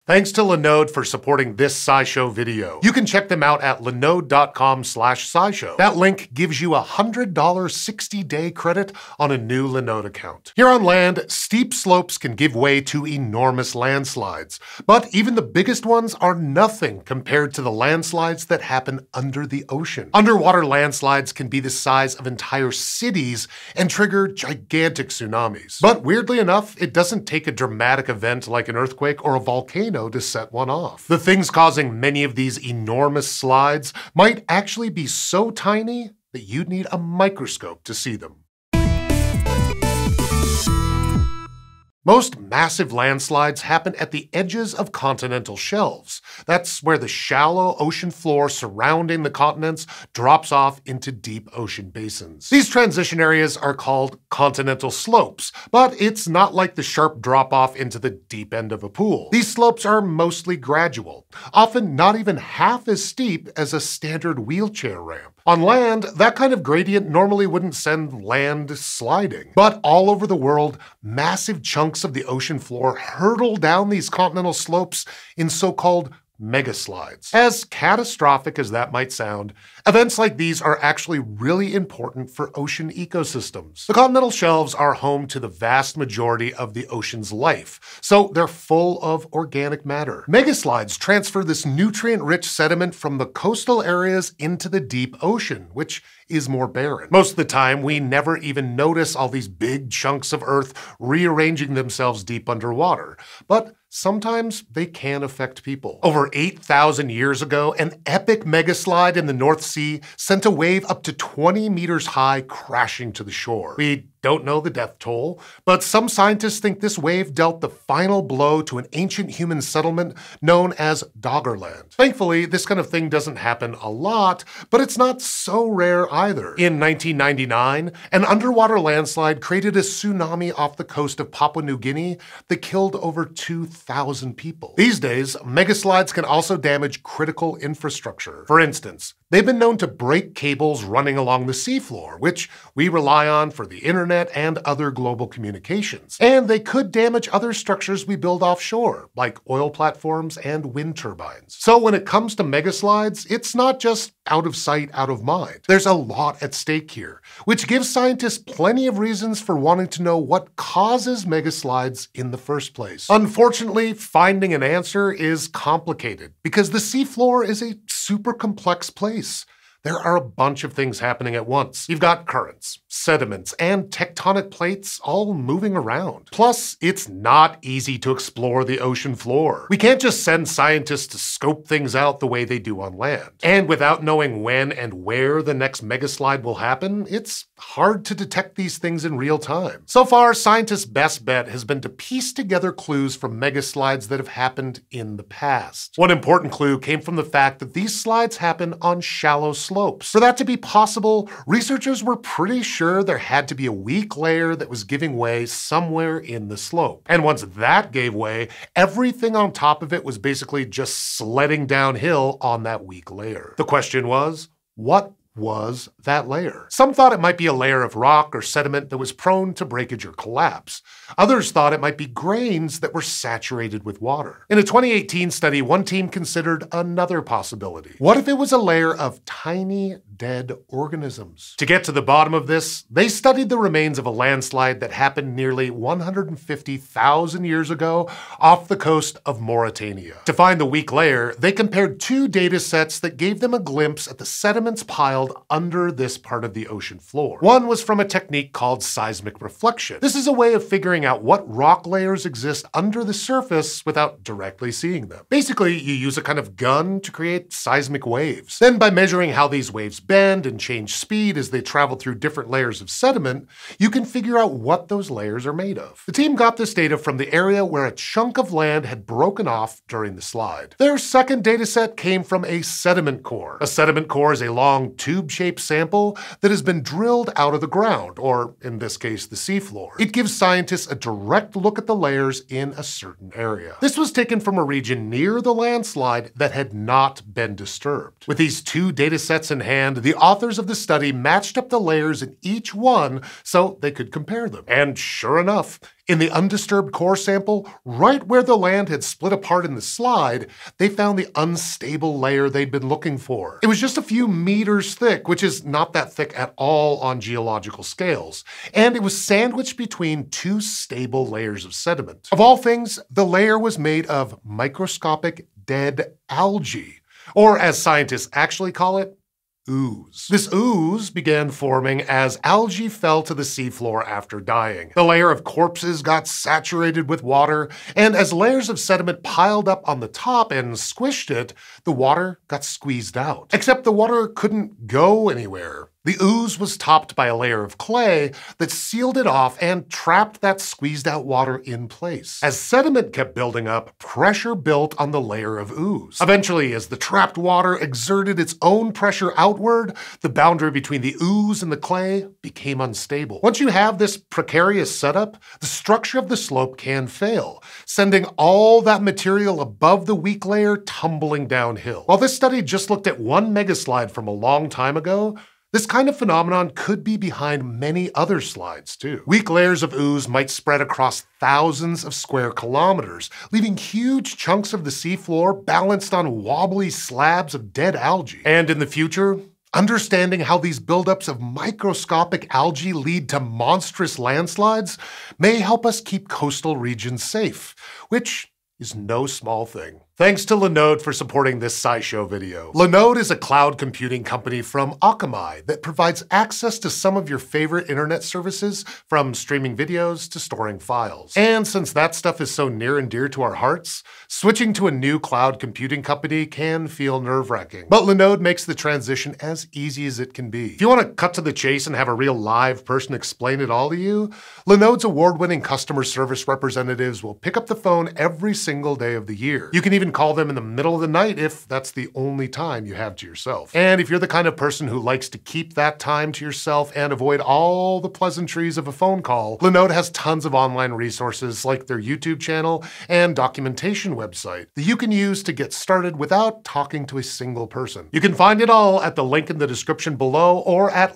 Thanks to Linode for supporting this SciShow video. You can check them out at linode.com/SciShow. That link gives you a $100 60-day credit on a new Linode account. Here on land, steep slopes can give way to enormous landslides, but even the biggest ones are nothing compared to the landslides that happen under the ocean. Underwater landslides can be the size of entire cities and trigger gigantic tsunamis. But weirdly enough, it doesn't take a dramatic event like an earthquake or a volcano to set one off. The things causing many of these enormous slides might actually be so tiny that you'd need a microscope to see them. Most massive landslides happen at the edges of continental shelves. That's where the shallow ocean floor surrounding the continents drops off into deep ocean basins. These transition areas are called continental slopes, but it's not like the sharp drop-off into the deep end of a pool. These slopes are mostly gradual, often not even half as steep as a standard wheelchair ramp. On land, that kind of gradient normally wouldn't send land sliding. But all over the world, massive chunks of the ocean floor hurtle down these continental slopes in so-called megaslides. As catastrophic as that might sound, events like these are actually really important for ocean ecosystems. The continental shelves are home to the vast majority of the ocean's life, so they're full of organic matter. Megaslides transfer this nutrient-rich sediment from the coastal areas into the deep ocean, which is more barren. Most of the time, we never even notice all these big chunks of Earth rearranging themselves deep underwater. But sometimes they can affect people. Over 8,000 years ago, an epic megaslide in the North Sea sent a wave up to 20 meters high crashing to the shore. We don't know the death toll, but some scientists think this wave dealt the final blow to an ancient human settlement known as Doggerland. Thankfully, this kind of thing doesn't happen a lot, but it's not so rare either. In 1999, an underwater landslide created a tsunami off the coast of Papua New Guinea that killed over 2,000 people. These days, megaslides can also damage critical infrastructure. For instance, they've been known to break cables running along the seafloor, which we rely on for the internet and other global communications. And they could damage other structures we build offshore, like oil platforms and wind turbines. So when it comes to megaslides, it's not just out of sight, out of mind. There's a lot at stake here, which gives scientists plenty of reasons for wanting to know what causes megaslides in the first place. Unfortunately, finding an answer is complicated because the seafloor is a super complex place. There are a bunch of things happening at once. You've got currents, sediments, and tectonic plates all moving around. Plus, it's not easy to explore the ocean floor. We can't just send scientists to scope things out the way they do on land. And without knowing when and where the next megaslide will happen, it's hard to detect these things in real time. So far, scientists' best bet has been to piece together clues from megaslides that have happened in the past. One important clue came from the fact that these slides happen on shallow slopes. For that to be possible, researchers were pretty sure there had to be a weak layer that was giving way somewhere in the slope. And once that gave way, everything on top of it was basically just sledding downhill on that weak layer. The question was, what was that layer? Some thought it might be a layer of rock or sediment that was prone to breakage or collapse. Others thought it might be grains that were saturated with water. In a 2018 study, one team considered another possibility. What if it was a layer of tiny, dead organisms? To get to the bottom of this, they studied the remains of a landslide that happened nearly 150,000 years ago off the coast of Mauritania. To find the weak layer, they compared two data sets that gave them a glimpse at the sediments piled under this part of the ocean floor. One was from a technique called seismic reflection. This is a way of figuring out what rock layers exist under the surface without directly seeing them. Basically, you use a kind of gun to create seismic waves. Then by measuring how these waves bend and change speed as they travel through different layers of sediment, you can figure out what those layers are made of. The team got this data from the area where a chunk of land had broken off during the slide. Their second data set came from a sediment core. A sediment core is a long tube-shaped sample that has been drilled out of the ground, or in this case, the seafloor. It gives scientists a direct look at the layers in a certain area. This was taken from a region near the landslide that had not been disturbed. With these two data sets in hand, the authors of the study matched up the layers in each one so they could compare them. And sure enough, In the undisturbed core sample, right where the land had split apart in the slide, they found the unstable layer they'd been looking for. It was just a few meters thick, which is not that thick at all on geological scales, and it was sandwiched between two stable layers of sediment. Of all things, the layer was made of microscopic dead algae, or as scientists actually call it, ooze. This ooze began forming as algae fell to the seafloor after dying. The layer of corpses got saturated with water, and as layers of sediment piled up on the top and squished it, the water got squeezed out. Except the water couldn't go anywhere. The ooze was topped by a layer of clay that sealed it off and trapped that squeezed out water in place. As sediment kept building up, pressure built on the layer of ooze. Eventually, as the trapped water exerted its own pressure outward, the boundary between the ooze and the clay became unstable. Once you have this precarious setup, the structure of the slope can fail, sending all that material above the weak layer tumbling downhill. While this study just looked at one megaslide from a long time ago, this kind of phenomenon could be behind many other slides, too. Weak layers of ooze might spread across thousands of square kilometers, leaving huge chunks of the seafloor balanced on wobbly slabs of dead algae. And in the future, understanding how these buildups of microscopic algae lead to monstrous landslides may help us keep coastal regions safe, which is no small thing. Thanks to Linode for supporting this SciShow video. Linode is a cloud computing company from Akamai that provides access to some of your favorite internet services, from streaming videos to storing files. And since that stuff is so near and dear to our hearts, switching to a new cloud computing company can feel nerve-wracking. But Linode makes the transition as easy as it can be. If you want to cut to the chase and have a real live person explain it all to you, Linode's award-winning customer service representatives will pick up the phone every single day of the year. You can even call them in the middle of the night if that's the only time you have to yourself. And if you're the kind of person who likes to keep that time to yourself and avoid all the pleasantries of a phone call, Linode has tons of online resources like their YouTube channel and documentation website that you can use to get started without talking to a single person. You can find it all at the link in the description below or at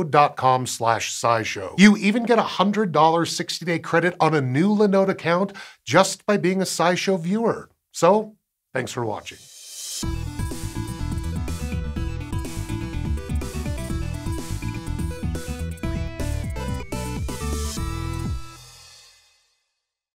linode.com/scishow. You even get a $100 60-day credit on a new Linode account just by being a SciShow viewer. So, thanks for watching.